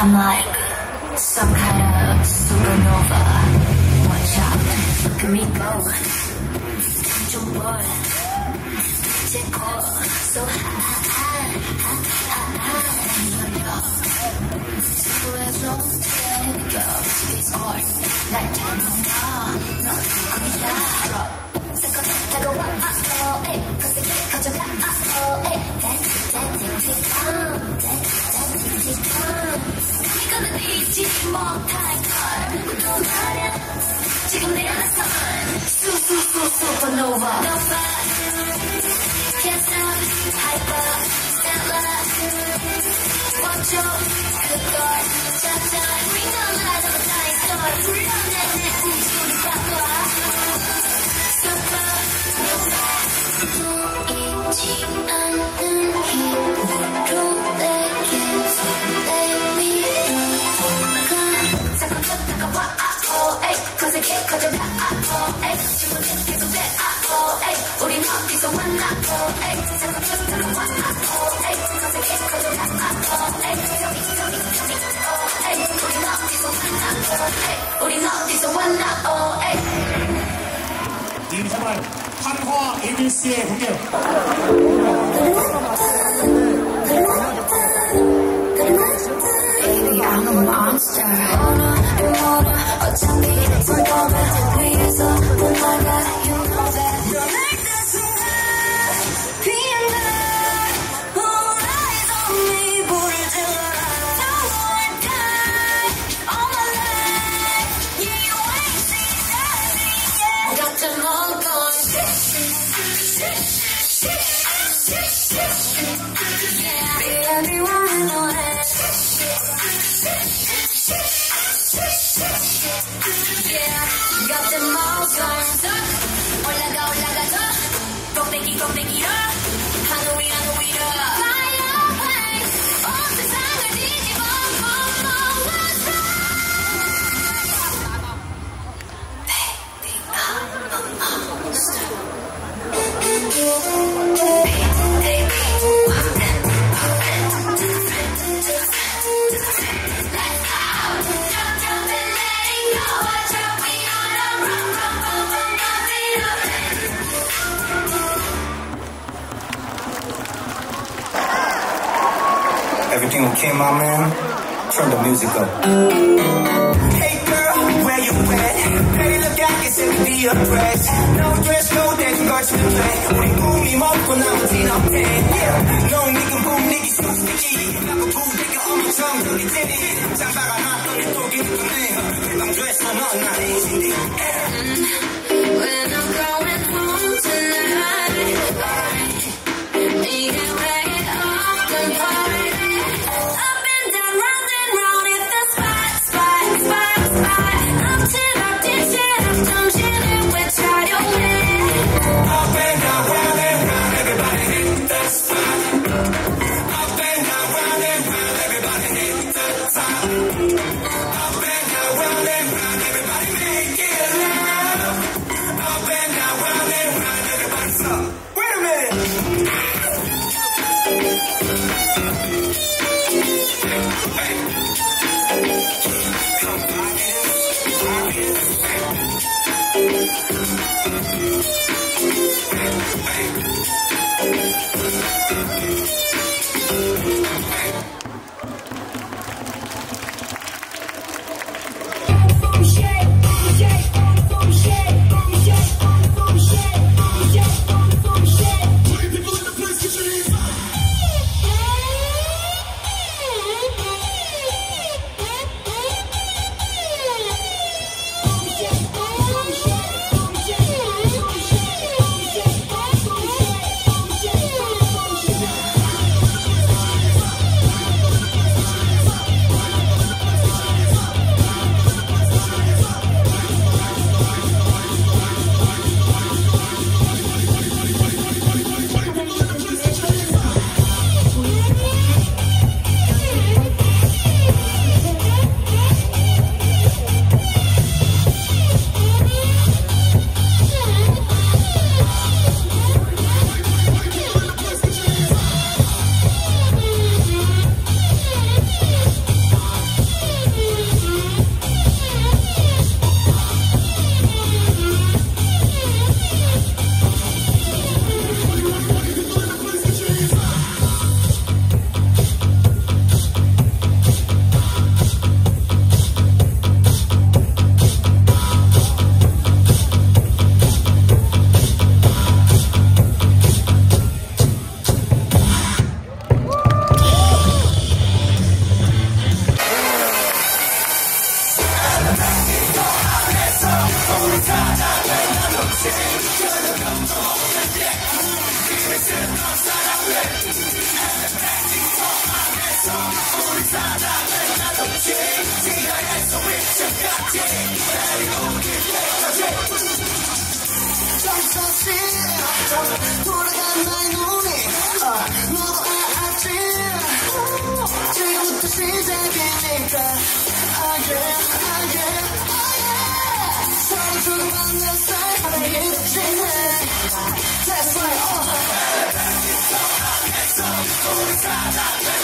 I'm like some kind of supernova. Watch out, look at me go. Jump boy, take off, so high. Let's roll, here we go. It's on, like time on no, take a walk, hey, cause it can't catch a hey, 이거는 잊지 못할 걸 또 말야 지금 내 안에선 supernova can't stop hyper stellar watch out 그걸 찾아 bring the light of a dying star 불러내 내 우주를 바꿔 supernova 보이지 않는 힘으로 cause it can't cut your back, 주문은 계속 돼, 우린 어디서 만나, cause it can't cut your back, 우린 어디서 만나, 임성환, 한화 에밀스의 공격. Baby, I'm a monster. 어차피 불법에 위에서 불나가 you know that. You're like the sun, 피한다. All eyes on me, 불을 질러. Don't wanna die all my life. Yeah, you ain't seen nothing yet. Got them all going. Yeah, everyone knows it. Yeah, got them all going up. 올라가 더 꼭대기로 하늘 위로 Fly away 온 세상을 뒤집어 let's Baby, I'm a monster. Everything okay, my man? Turn the music up. Hey girl, where you at? Baby, look out, it's empty your dress. No dress code, that's got you to play. 우리 꿈이 먹고 나머진 없대. Yeah, 너 니가 몸니기 so sticky. 나고 부대가 엄청 들이 때리. 장바가 나더니 또 기쁘네. 넌 dress 넌 아니지. When I'm going home tonight, 네가 왜 often party? 돌아간 나의 눈이 너도 알았지 지금부터 시작이니까 Oh yeah 서로 주고받는 스타일 하나의 이렇게 해 That's right